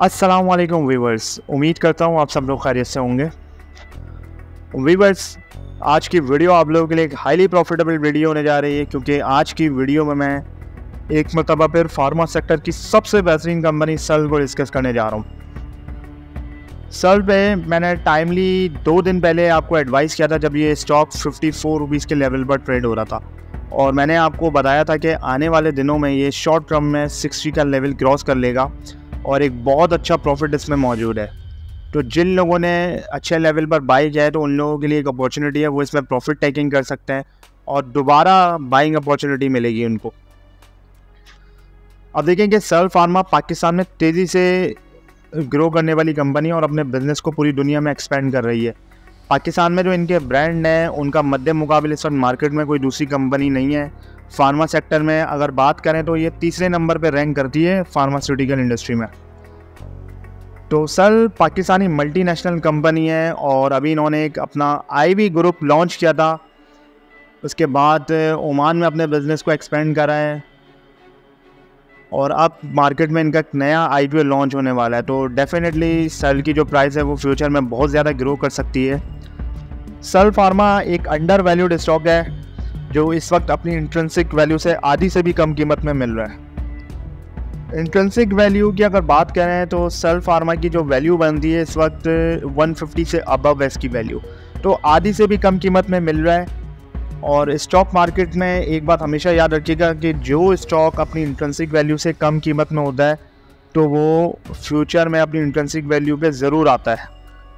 अस्सलाम वालेकुम व्यूवर्स, उम्मीद करता हूँ आप सब लोग खैरियत से होंगे। व्यूवर्स, आज की वीडियो आप लोगों के लिए एक हाईली प्रॉफिटेबल वीडियो होने जा रही है, क्योंकि आज की वीडियो में मैं एक मरतबा फिर फार्मा सेक्टर की सबसे बेहतरीन कंपनी सल को डिस्कस करने जा रहा हूँ। सल पे मैंने टाइमली 2 दिन पहले आपको एडवाइस किया था, जब ये स्टॉक 54 रुपीज़ के लेवल पर ट्रेड हो रहा था, और मैंने आपको बताया था कि आने वाले दिनों में ये शॉर्ट टर्म में 60 का लेवल क्रॉस कर लेगा और एक बहुत अच्छा प्रॉफिट इसमें मौजूद है। तो जिन लोगों ने अच्छे लेवल पर बाई किया है तो उन लोगों के लिए एक अपॉर्चुनिटी है, वो इसमें प्रॉफिट टेकिंग कर सकते हैं और दोबारा बाइंग अपॉर्चुनिटी मिलेगी उनको। अब देखें कि सल फार्मा पाकिस्तान में तेज़ी से ग्रो करने वाली कंपनी और अपने बिज़नेस को पूरी दुनिया में एक्सपेंड कर रही है। पाकिस्तान में जो इनके ब्रांड हैं उनका मध्य मुकाबले इस वक्त मार्केट में कोई दूसरी कंपनी नहीं है। फार्मा सेक्टर में अगर बात करें तो ये तीसरे नंबर पे रैंक करती है फार्मास्यूटिकल इंडस्ट्री में। तो सल पाकिस्तानी मल्टीनेशनल कंपनी है और अभी इन्होंने एक अपना आईवी ग्रुप लॉन्च किया था, उसके बाद ओमान में अपने बिज़नेस को एक्सपेंड करा है और अब मार्केट में इनका एक नया आईपीओ लॉन्च होने वाला है। तो डेफिनेटली सल की जो प्राइस है वो फ्यूचर में बहुत ज़्यादा ग्रो कर सकती है। सल फार्मा एक अंडर वैल्यूड स्टॉक है जो इस वक्त अपनी इंट्रिंसिक वैल्यू से आधी से भी कम कीमत में मिल रहा है। इंट्रिंसिक वैल्यू की अगर बात करें तो सल फार्मा की जो वैल्यू बनती है इस वक्त 150 से अबव है इसकी वैल्यू, तो आधी से भी कम कीमत में मिल रहा है। और स्टॉक मार्केट में एक बात हमेशा याद रखिएगा कि जो स्टॉक अपनी इंट्रिंसिक वैल्यू से कम कीमत में होता है तो वो फ्यूचर में अपनी इंट्रिंसिक वैल्यू पे ज़रूर आता है।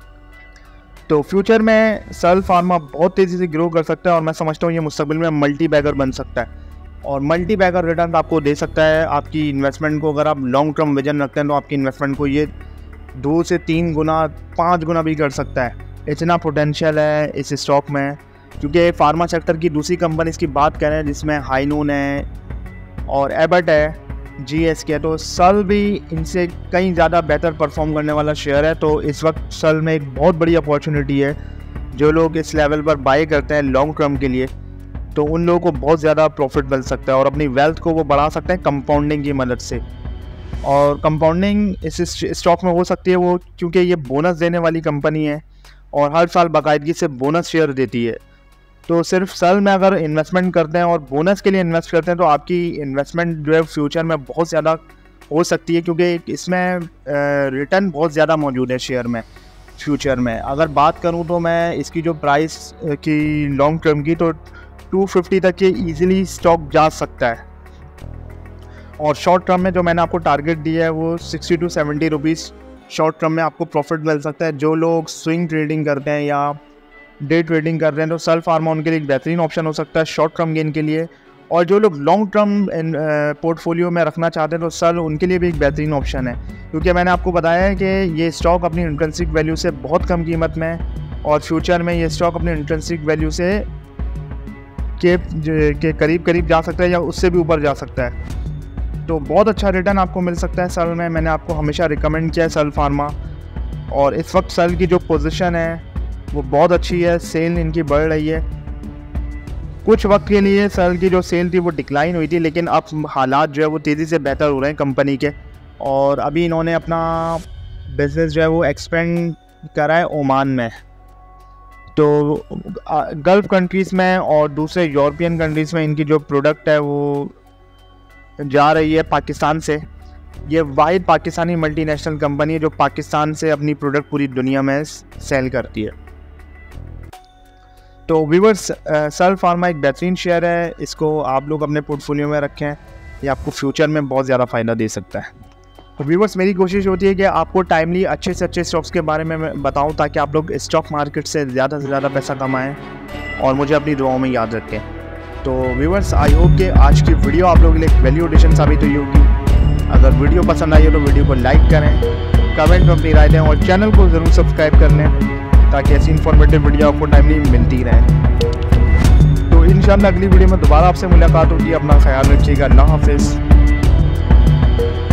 तो फ्यूचर में सल फार्मा बहुत तेज़ी से ग्रो कर सकता है और मैं समझता हूँ ये मुस्तकबिल में मल्टी बैगर बन सकता है और मल्टी बैगर रिटर्न आपको दे सकता है। आपकी इन्वेस्टमेंट को अगर आप लॉन्ग टर्म विजन रखते हैं तो आपकी इन्वेस्टमेंट को ये 2 से 3 गुना 5 गुना भी कर सकता है। इतना पोटेंशियल है इस स्टॉक में, क्योंकि फार्मा सेक्टर की दूसरी कंपनीज़ की बात करें जिसमें हाइनून है और एबट है, GSK है, तो सल भी इनसे कहीं ज़्यादा बेहतर परफॉर्म करने वाला शेयर है। तो इस वक्त सल में एक बहुत बड़ी अपॉर्चुनिटी है। जो लोग इस लेवल पर बाई करते हैं लॉन्ग टर्म के लिए, तो उन लोगों को बहुत ज़्यादा प्रॉफिट मिल सकता है और अपनी वेल्थ को वो बढ़ा सकते हैं कंपाउंडिंग की मदद से। और कंपाउंडिंग इस स्टॉक में हो सकती है वो, क्योंकि ये बोनस देने वाली कंपनी है और हर साल बाकायदगी से बोनस शेयर देती है। तो सिर्फ सल में अगर इन्वेस्टमेंट करते हैं और बोनस के लिए इन्वेस्ट करते हैं तो आपकी इन्वेस्टमेंट जो है फ्यूचर में बहुत ज़्यादा हो सकती है, क्योंकि इसमें रिटर्न बहुत ज़्यादा मौजूद है शेयर में फ्यूचर में। अगर बात करूं तो मैं इसकी जो प्राइस की लॉन्ग टर्म की तो 250 तक ये ईज़िली स्टॉक जा सकता है और शॉर्ट टर्म में जो मैंने आपको टारगेट दिया है वो 60 to 70 रुपीज़ शॉर्ट टर्म में आपको प्रॉफिट मिल सकता है। जो लोग स्विंग ट्रेडिंग करते हैं या डे ट्रेडिंग कर रहे हैं तो सल फार्मा उनके लिए एक बेहतरीन ऑप्शन हो सकता है शॉर्ट टर्म गेन के लिए, और जो लोग लॉन्ग टर्म पोर्टफोलियो में रखना चाहते हैं तो सल उनके लिए भी एक बेहतरीन ऑप्शन है, क्योंकि मैंने आपको बताया है कि ये स्टॉक अपनी इंट्रिंसिक वैल्यू से बहुत कम कीमत में है और फ्यूचर में ये स्टॉक अपनी इंट्रिंसिक वैल्यू से के करीब जा सकता है या उससे भी ऊपर जा सकता है। तो बहुत अच्छा रिटर्न आपको मिल सकता है सल में। मैंने आपको हमेशा रिकमेंड किया है सल फार्मा, और इस वक्त सल की जो पोजीशन है वो बहुत अच्छी है। सेल इनकी बढ़ रही है। कुछ वक्त के लिए सल की जो सेल थी वो डिक्लाइन हुई थी, लेकिन अब हालात जो है वो तेज़ी से बेहतर हो रहे हैं कंपनी के, और अभी इन्होंने अपना बिज़नेस जो है वो एक्सपेंड करा है ओमान में। तो गल्फ़ कंट्रीज़ में और दूसरे यूरोपियन कंट्रीज़ में इनकी जो प्रोडक्ट है वो जा रही है पाकिस्तान से। ये वाहिद पाकिस्तानी मल्टीनेशनल कंपनी है जो पाकिस्तान से अपनी प्रोडक्ट पूरी दुनिया में सेल करती है। तो व्यूअर्स, सल फार्मा एक बेहतरीन शेयर है, इसको आप लोग अपने पोर्टफोलियो में रखें, ये आपको फ्यूचर में बहुत ज़्यादा फ़ायदा दे सकता है। तो व्यूअर्स, मेरी कोशिश होती है कि आपको टाइमली अच्छे से अच्छे स्टॉक्स के बारे में बताऊं ताकि आप लोग स्टॉक मार्केट से ज़्यादा पैसा कमाएं और मुझे अपनी दुआओं में याद रखें। तो व्यूअर्स, आई होप कि आज की वीडियो आप लोगों के लिए एक वैल्यू एडिशन साबित हुई होगी। अगर वीडियो पसंद आई हो तो वीडियो को लाइक करें, कमेंट में अपनी राय दें और चैनल को ज़रूर सब्सक्राइब कर लें ताकि ऐसी इन्फॉर्मेटिव वीडियो आपको टाइमली मिलती रहे। तो इंशाल्लाह अगली वीडियो में दोबारा आपसे मुलाकात होगी। अपना ख्याल रखिएगा। अल्लाह हाफिज़।